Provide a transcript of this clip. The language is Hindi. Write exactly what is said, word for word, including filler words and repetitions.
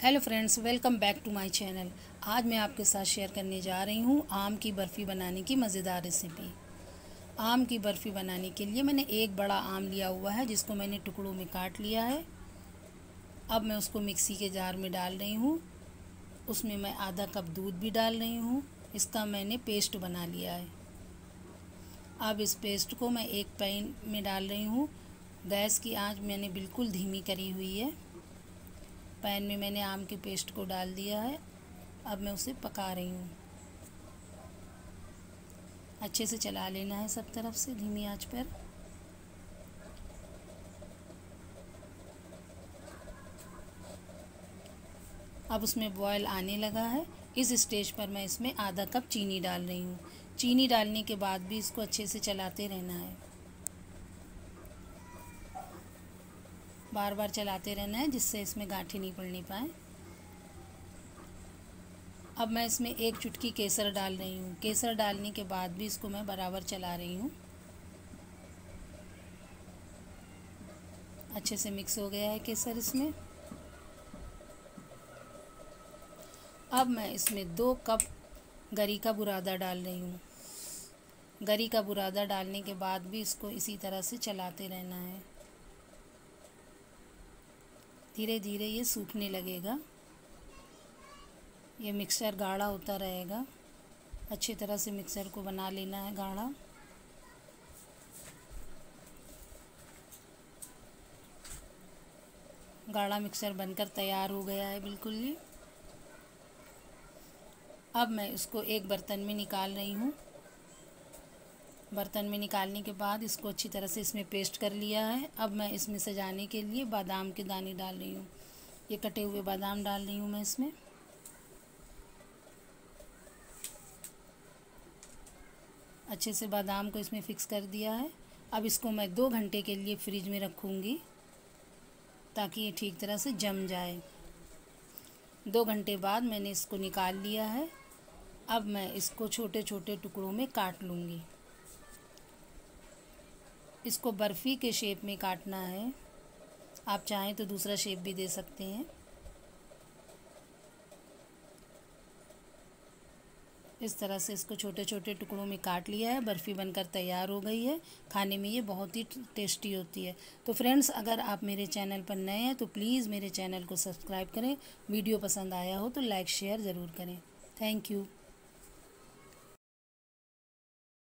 Hello friends, welcome back to my channel. आज मैं आपके साथ शेयर करने जा रही हूँ आम की बर्फ़ी बनाने की मज़ेदार रेसिपी। आम की बर्फ़ी बनाने के लिए मैंने एक बड़ा आम लिया हुआ है, जिसको मैंने टुकड़ों में काट लिया है। अब मैं उसको मिक्सी के जार में डाल रही हूँ। उसमें मैं आधा कप दूध भी डाल रही हूँ। इसका मैंने पेस्ट बना लिया है। अब इस पेस्ट को मैं एक पैन में डाल रही हूँ। गैस की आंच मैंने बिल्कुल धीमी करी हुई है। पैन में मैंने आम के पेस्ट को डाल दिया है। अब मैं उसे पका रही हूँ। अच्छे से चला लेना है सब तरफ से धीमी आंच पर। अब उसमें बॉयल आने लगा है। इस स्टेज पर मैं इसमें आधा कप चीनी डाल रही हूँ। चीनी डालने के बाद भी इसको अच्छे से चलाते रहना है। बार बार चलाते रहना है, जिससे इसमें गांठें नहीं पड़ने पाए। अब मैं इसमें एक चुटकी केसर डाल रही हूँ। केसर डालने के बाद भी इसको मैं बराबर चला रही हूँ। अच्छे से मिक्स हो गया है केसर इसमें। अब मैं इसमें दो कप गरी का बुरादा डाल रही हूँ। गरी का बुरादा डालने के बाद भी इसको इसी तरह से चलाते रहना है। धीरे धीरे ये सूखने लगेगा। ये मिक्सचर गाढ़ा होता रहेगा। अच्छी तरह से मिक्सचर को बना लेना है गाढ़ा। गाढ़ा मिक्सचर बनकर तैयार हो गया है बिल्कुल ही। अब मैं इसको एक बर्तन में निकाल रही हूँ। बर्तन में निकालने के बाद इसको अच्छी तरह से इसमें पेस्ट कर लिया है। अब मैं इसमें सजाने के लिए बादाम के दाने डाल रही हूँ। ये कटे हुए बादाम डाल रही हूँ मैं इसमें। अच्छे से बादाम को इसमें फिक्स कर दिया है। अब इसको मैं दो घंटे के लिए फ्रिज में रखूँगी, ताकि ये ठीक तरह से जम जाए। दो घंटे बाद मैंने इसको निकाल लिया है। अब मैं इसको छोटे छोटे टुकड़ों में काट लूँगी। इसको बर्फ़ी के शेप में काटना है। आप चाहें तो दूसरा शेप भी दे सकते हैं। इस तरह से इसको छोटे छोटे टुकड़ों में काट लिया है। बर्फ़ी बनकर तैयार हो गई है। खाने में ये बहुत ही टेस्टी होती है। तो फ्रेंड्स, अगर आप मेरे चैनल पर नए हैं तो प्लीज़ मेरे चैनल को सब्सक्राइब करें। वीडियो पसंद आया हो तो लाइक शेयर ज़रूर करें। Thank you.